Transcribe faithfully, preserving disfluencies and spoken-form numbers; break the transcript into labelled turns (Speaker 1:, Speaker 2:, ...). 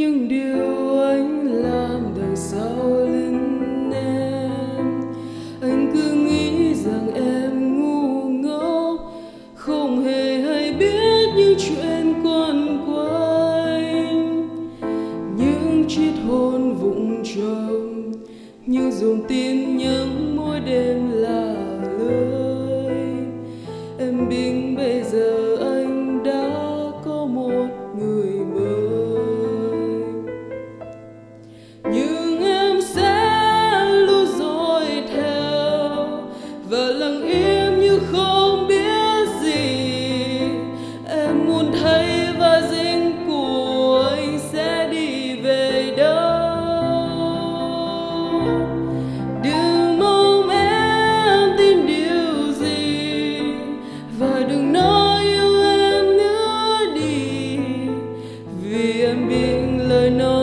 Speaker 1: những điều anh làm đằng sau lưng em. Anh cứ nghĩ rằng em ngu ngốc, không hề hay biết những chuyện quanh quanh, những chiếc hôn vụng trộm, như dòng tin nhắn mỗi đêm là lưới. Em biết bây giờ anh đã có một người mới, nhưng em sẽ luôn dõi theo và lặng im như không biết gì. Em muốn thấy và dính của anh sẽ đi về đâu. Đừng mong em tin điều gì và đừng nói yêu em nữa đi, vì em biết lời nói